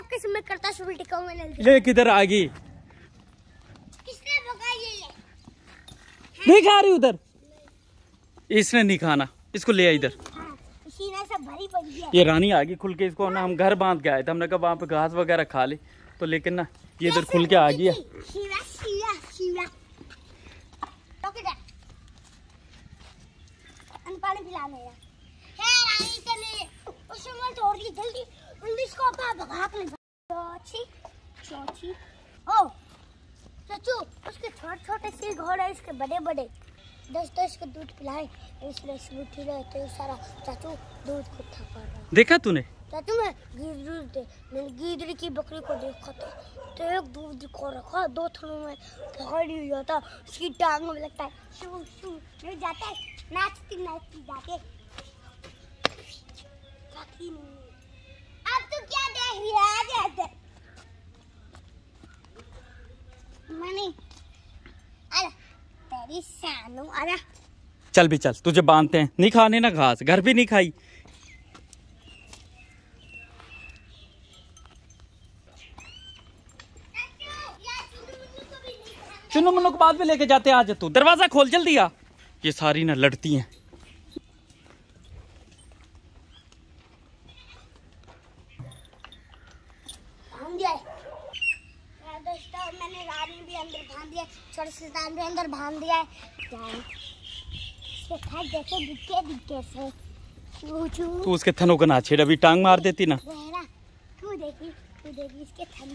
किस्म में करता उल्टी को मैंने ले किधर आ गई? किसने भगाई ये? नहीं खा रही उधर, इसने नहीं खाना, इसको ले आ इधर। सीना सब भरी पड़ी है। ये रानी आ गई खुल के, इसको ना हम घर बांध के आए थे, हमने कहा वहाँ पे घास वगैरह खा ले, तो लेकिन ना ये इधर खुल के आ गई है। शीला शीला शीला पानी पिला मेरा है रानी चले उसमें मत छोड़ दी जल्दी जल्दी इसको अपना भाग ले। चौची चौची ओ चाचू उसके छोटे छोटे से घोड़े है, इसके बड़े बड़े 10-10 को दूध पिलाए, इसलिए स्मूथी रहते सारा। चाचू दूध इकट्ठा कर रहा है, देखा तूने? चाचू मैं मैंने गीदड़ी की बकरी को देखा था, तो एक दूध को रखा 2 थनों में पकड़ी हुआ था, उसकी टांग में लगता है शू शू नहीं जाता है, नाचती नाचती जाके। अब तो क्या देख रही है? आजा मनी अरे तेरी सानू आजा। चल भी चल, तुझे बांधते हैं, नहीं खाने ना घास, घर भी नहीं खाई। चुन्नू मुन्नू को बाद में लेके जाते, आज तू दरवाजा खोल जल्दी आ। ये सारी ना लड़ती हैं। मैंने रानी भी अंदर बांध दिया, छोटे सुल्तान भी अंदर बांध दिया है। देखे दिखे दिखे से तू उसके थनों को ना छेड़, अभी टांग मार देती ना। तू देखी इसके थन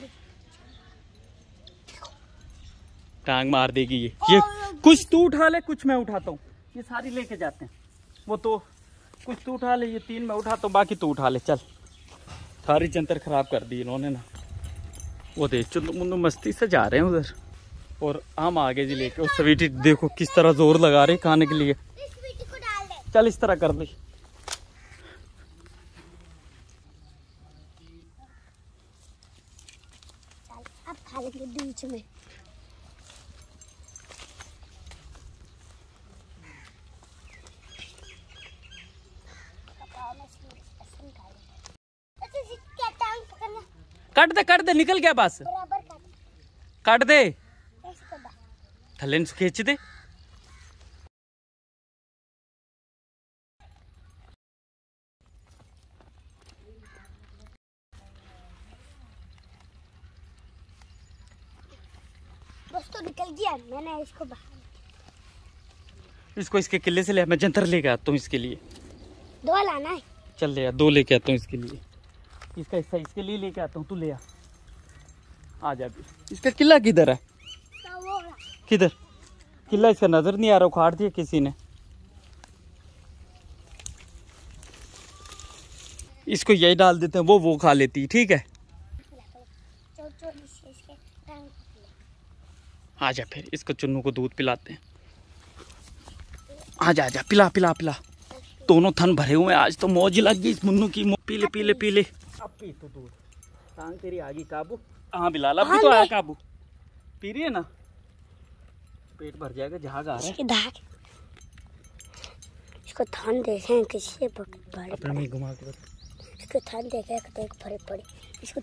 टांग मार देगी ये कुछ तू उठा ले, कुछ मैं उठाता हूँ, ये सारी लेके जाते हैं। वो तो कुछ तू उठा ले, ये 3 मैं उठाता हूँ, बाकी तू उठा ले। चल, सारी जंतर खराब कर दी इन्होंने ना। वो देख चुन्नू मुन्नू मस्ती से जा रहे हैं उधर, और हम आगे जी लेके। और स्वीटी देखो किस तरह जोर लगा रहे खाने के लिए। चल इस तरह कर दे। अब खा लेंगे बीच में। कट दे निकल गया बस, काट दे, थल्ले से खींच दे। बस तो निकल गया, मैंने इसको इसके किले से ले, मैं जंतर लेके आता हूँ इसके लिए। 2 लाना है। चल ले आ, 2 लेके आता हूँ इसके लिए। इसका हिस्सा इसके लिए लेके आता हूँ, तू ले आ जा भी। इसका किला किधर है? किधर किला? इसका नजर नहीं आ रहा, उखाड़ दिया किसी ने। इसको यही डाल देते हैं, वो खा लेती, ठीक है। आजा फिर इसको चुन्नू को दूध पिलाते हैं। आजा आजा, पिला पिला पिला। दोनों थन भरे हुए, आज तो मौज लग गई इस मुन्नू की। पीले पीले पीले। अब पी तो दूध, टांग तेरी आ गई काबू। हाँ बिलाल, अब भी तो आया काबू। पी रही है ना, पेट भर जाएगा। झाग आ रहा है। इसको थन देखे किसी बड़े अपने में घुमा के इसको थन देखे भरे पड़े इसको।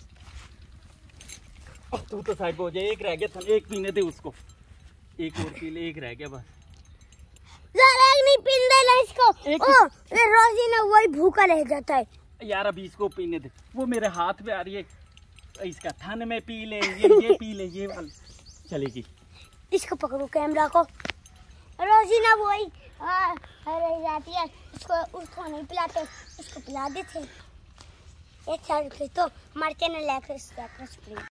तू तो साइड पे हो जाए, एक रह गया थन, एक पीने दे उसको, एक और पी ले, एक रह गया बस। नहीं पीने देना इसको। रोजी ना वही भूखा रह जाता है यार, अभी इसको पीने दे। वो मेरे हाथ में आ रही है, इसका थन में पी ले, ये पी ले, ये वाली चलेगी। इसको पकड़ो कैमरा को। रोजी ना वही रह जाती है, उसको नहीं पिलाते, इसको पिला देते। एक साल तो मरते न लेकर